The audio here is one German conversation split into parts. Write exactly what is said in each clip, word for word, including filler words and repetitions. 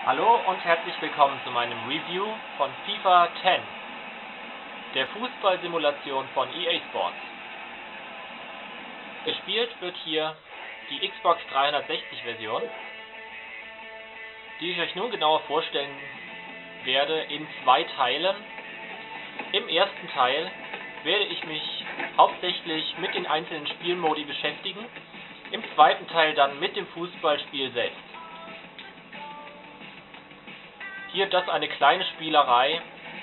Hallo und herzlich willkommen zu meinem Review von FIFA zehn, der Fußballsimulation von E A Sports. Gespielt wird hier die Xbox dreihundertsechzig Version, die ich euch nun genauer vorstellen werde in zwei Teilen. Im ersten Teil werde ich mich hauptsächlich mit den einzelnen Spielmodi beschäftigen, im zweiten Teil dann mit dem Fußballspiel selbst. Hier das eine kleine Spielerei,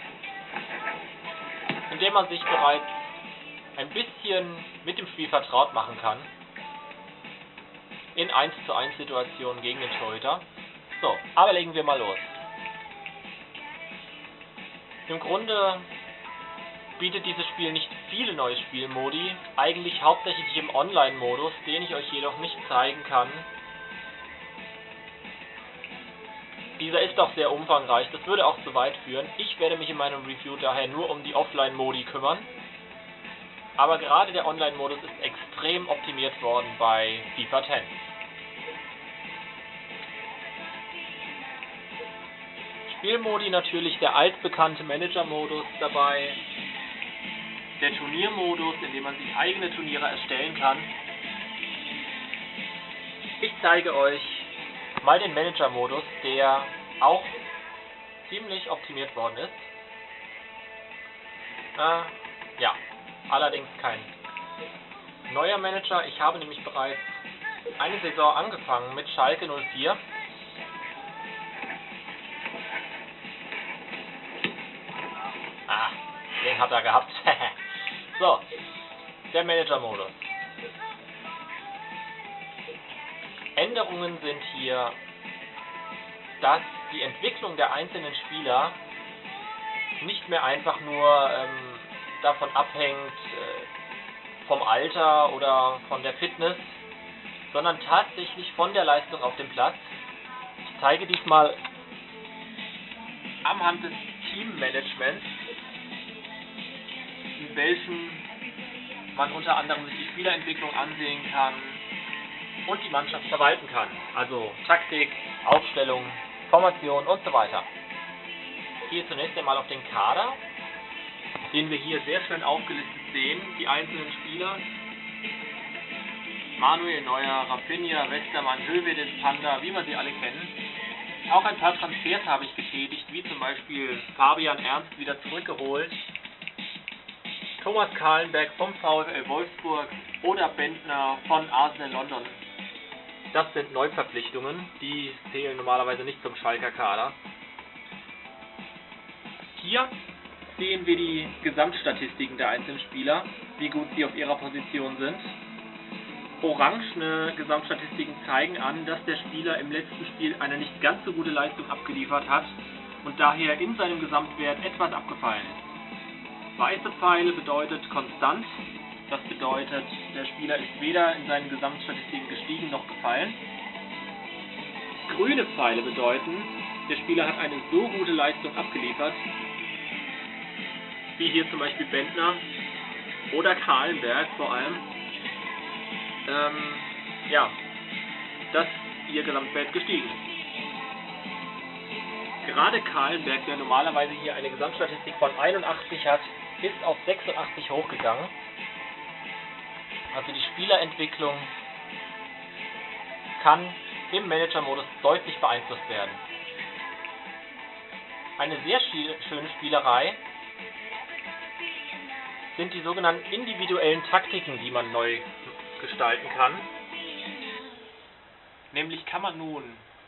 in der man sich bereits ein bisschen mit dem Spiel vertraut machen kann. In eins zu eins Situationen gegen den Torhüter. So, aber legen wir mal los. Im Grunde bietet dieses Spiel nicht viele neue Spielmodi, eigentlich hauptsächlich im Online-Modus, den ich euch jedoch nicht zeigen kann. Dieser ist auch sehr umfangreich, das würde auch zu weit führen. Ich werde mich in meinem Review daher nur um die Offline-Modi kümmern. Aber gerade der Online-Modus ist extrem optimiert worden bei FIFA zehn. Spielmodi natürlich der altbekannte Manager-Modus dabei, der Turniermodus, in dem man sich eigene Turniere erstellen kann. Ich zeige euch mal den Manager-Modus, der auch ziemlich optimiert worden ist. Äh, ja, allerdings kein neuer Manager. Ich habe nämlich bereits eine Saison angefangen mit Schalke null vier. Ah, den hat er gehabt. So, der Manager-Modus. Änderungen sind hier, dass die Entwicklung der einzelnen Spieler nicht mehr einfach nur ähm, davon abhängt, äh, vom Alter oder von der Fitness, sondern tatsächlich von der Leistung auf dem Platz. Ich zeige diesmal am Hand des Teammanagements, in welchem man unter anderem sich die Spielerentwicklung ansehen kann und die Mannschaft verwalten kann. Also Taktik, Aufstellung, Formation und so weiter. Hier zunächst einmal auf den Kader, den wir hier sehr schön aufgelistet sehen, die einzelnen Spieler. Manuel Neuer, Rafinha, Westermann, Höwedes, Panda, wie wir sie alle kennen. Auch ein paar Transfers habe ich getätigt, wie zum Beispiel Fabian Ernst wieder zurückgeholt, Thomas Kahlenberg vom VfL Wolfsburg oder Bentner von Arsenal London. Das sind Neuverpflichtungen, die zählen normalerweise nicht zum Schalker Kader. Hier sehen wir die Gesamtstatistiken der einzelnen Spieler, wie gut sie auf ihrer Position sind. Orangene Gesamtstatistiken zeigen an, dass der Spieler im letzten Spiel eine nicht ganz so gute Leistung abgeliefert hat und daher in seinem Gesamtwert etwas abgefallen ist. Weiße Pfeile bedeutet konstant. Das bedeutet, der Spieler ist weder in seinen Gesamtstatistiken gestiegen noch gefallen. Grüne Pfeile bedeuten, der Spieler hat eine so gute Leistung abgeliefert, wie hier zum Beispiel Bentner oder Kahlenberg vor allem, ähm, ja, dass ihr Gesamtwert gestiegen ist. Gerade Kahlenberg, der normalerweise hier eine Gesamtstatistik von einundachtzig hat, ist auf sechsundachtzig hochgegangen. Also die Spielerentwicklung kann im Manager-Modus deutlich beeinflusst werden. Eine sehr schöne Spielerei sind die sogenannten individuellen Taktiken, die man neu gestalten kann. Nämlich kann man nun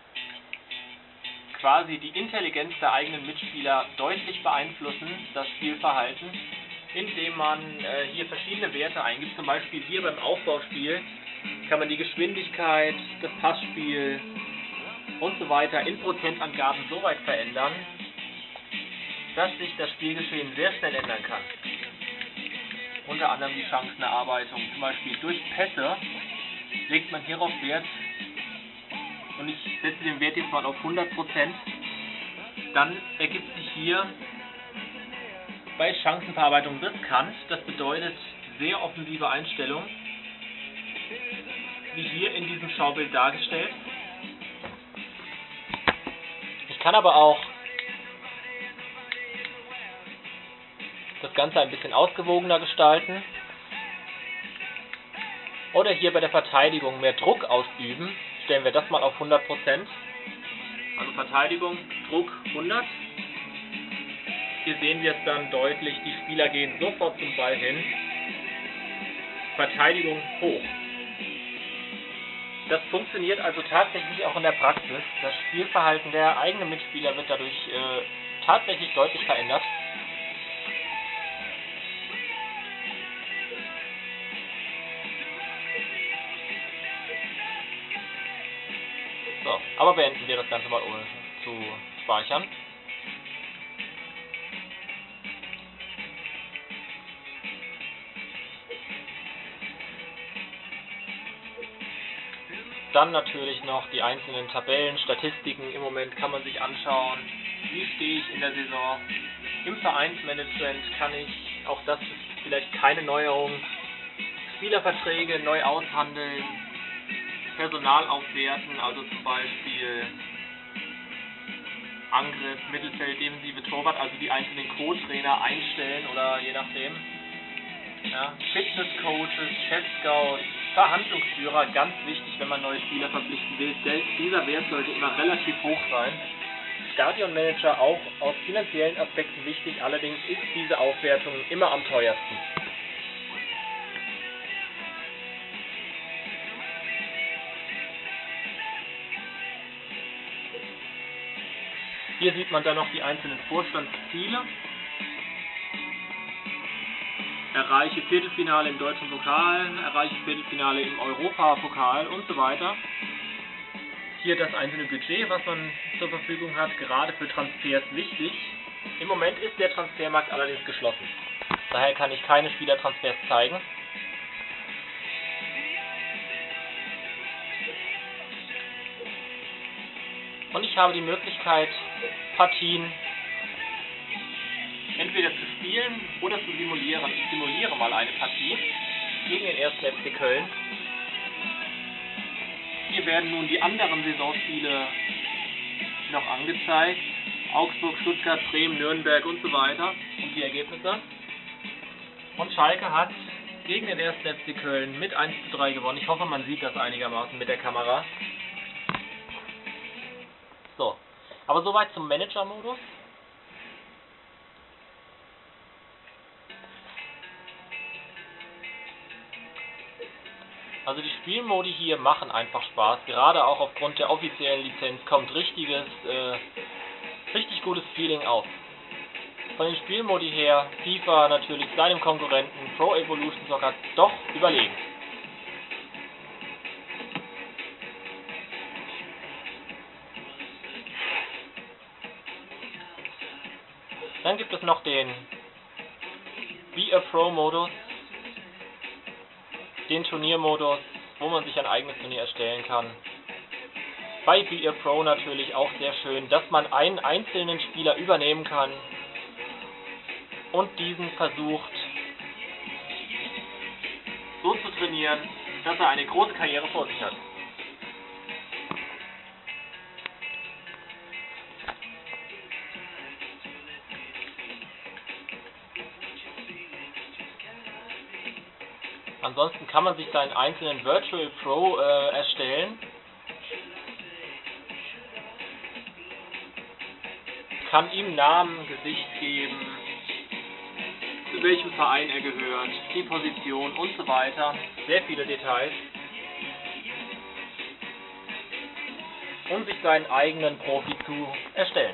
quasi die Intelligenz der eigenen Mitspieler deutlich beeinflussen, das Spielverhalten, indem man äh, hier verschiedene Werte eingibt. Zum Beispiel hier beim Aufbauspiel kann man die Geschwindigkeit, das Passspiel und so weiter in Prozentangaben so weit verändern, dass sich das Spielgeschehen sehr schnell ändern kann. Unter anderem die Chancenerarbeitung, zum Beispiel durch Pässe, legt man hierauf Wert, und ich setze den Wert jetzt mal auf hundert Prozent, dann ergibt sich hier bei Chancenverarbeitung riskant, das bedeutet sehr offensive Einstellung, wie hier in diesem Schaubild dargestellt. kann aber auch das Ganze ein bisschen ausgewogener gestalten. Oder hier bei der Verteidigung mehr Druck ausüben. Stellen wir das mal auf hundert Prozent. Also Verteidigung, Druck hundert. Hier sehen wir es dann deutlich, die Spieler gehen sofort zum Ball hin. Verteidigung hoch. Das funktioniert also tatsächlich auch in der Praxis. Das Spielverhalten der eigenen Mitspieler wird dadurch äh, tatsächlich deutlich verändert. So, aber beenden wir das Ganze mal ohne zu speichern. Dann natürlich noch die einzelnen Tabellen, Statistiken. Im Moment kann man sich anschauen, wie stehe ich in der Saison. Im Vereinsmanagement kann ich, auch das ist vielleicht keine Neuerung, Spielerverträge neu aushandeln, Personal aufwerten, also zum Beispiel Angriff, Mittelfeld, Defensive, Torwart, also die einzelnen Co-Trainer einstellen oder je nachdem. Ja, Fitnesscoaches, Chef-Scouts, Verhandlungsführer, ganz wichtig, wenn man neue Spieler verpflichten will. Dieser Wert sollte immer relativ hoch sein. Stadionmanager auch aus finanziellen Aspekten wichtig, allerdings ist diese Aufwertung immer am teuersten. Hier sieht man dann noch die einzelnen Vorstandsziele. Erreiche Viertelfinale im Deutschen Pokal, erreiche Viertelfinale im Europapokal und so weiter. Hier das einzelne Budget, was man zur Verfügung hat, gerade für Transfers wichtig. Im Moment ist der Transfermarkt allerdings geschlossen. Daher kann ich keine Spielertransfers zeigen. Und ich habe die Möglichkeit, Partien entweder zu spielen oder zu simulieren. Ich simuliere mal eine Partie gegen den ersten F C Köln. Hier werden nun die anderen Saisonspiele noch angezeigt. Augsburg, Stuttgart, Bremen, Nürnberg und so weiter. Und die Ergebnisse. Und Schalke hat gegen den ersten F C Köln mit eins zu drei gewonnen. Ich hoffe, man sieht das einigermaßen mit der Kamera. So, aber soweit zum Manager-Modus. Also die Spielmodi hier machen einfach Spaß, gerade auch aufgrund der offiziellen Lizenz kommt richtiges, äh, richtig gutes Feeling auf. Von den Spielmodi her, FIFA natürlich seinem Konkurrenten Pro Evolution Soccer doch überlegen. Dann gibt es noch den Be a Pro Modus, den Turniermodus, wo man sich ein eigenes Turnier erstellen kann. Bei Be a Pro natürlich auch sehr schön, dass man einen einzelnen Spieler übernehmen kann und diesen versucht so zu trainieren, dass er eine große Karriere vor sich hat. Ansonsten kann man sich seinen einzelnen Virtual Pro äh, erstellen. Kann ihm Namen, Gesicht geben, zu welchem Verein er gehört, die Position und so weiter. Sehr viele Details. Um sich seinen eigenen Profi zu erstellen.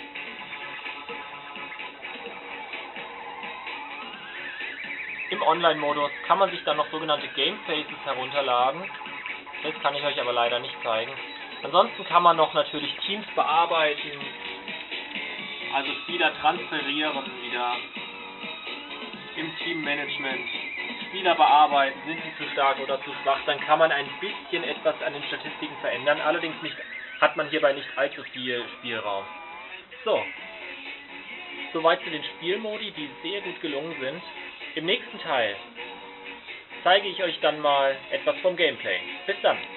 Im Online-Modus kann man sich dann noch sogenannte Game Faces herunterladen. Das kann ich euch aber leider nicht zeigen. Ansonsten kann man noch natürlich Teams bearbeiten, also Spieler transferieren wieder im Teammanagement. Spieler bearbeiten, sind sie zu stark oder zu schwach, dann kann man ein bisschen etwas an den Statistiken verändern. Allerdings nicht, hat man hierbei nicht allzu viel Spielraum. So, soweit zu den Spielmodi, die sehr gut gelungen sind. Im nächsten Teil zeige ich euch dann mal etwas vom Gameplay. Bis dann!